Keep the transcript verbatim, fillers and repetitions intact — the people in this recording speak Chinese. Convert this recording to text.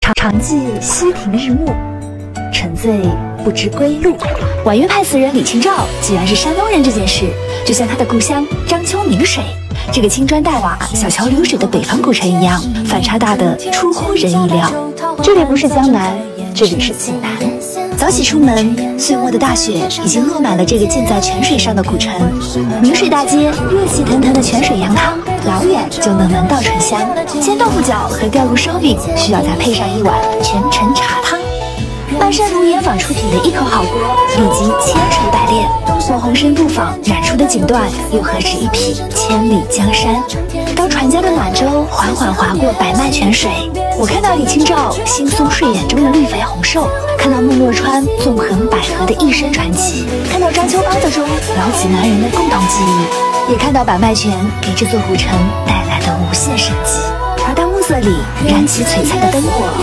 常记溪亭日暮，沉醉不知归路。婉约派词人李清照既然是山东人，这件事就像他的故乡章丘明水这个青砖黛瓦、小桥流水的北方古城一样，反差大的出乎人意料。这里不是江南，这里是济南。早起出门，岁末的大雪已经落满了这个建在泉水上的古城。明水大街，热气腾腾的泉水羊汤，老远就能闻到醇香。煎豆腐饺和吊炉烧饼，需要再配上一碗泉城茶汤。半山炉岩坊出品的一口好锅，立即千锤百炼。莫红深不坊染出的锦缎，又何止一匹千里江山？当船家的暖舟缓缓划过百脉泉水，我看到李清照惺忪睡眼中的绿肥红瘦，看到孟洛川纵横捭阖的一生传奇，看到章丘帮子中老济南人的共同记忆，也看到百脉泉给这座古城带来的无限生机。而当暮色里燃起璀璨的灯火，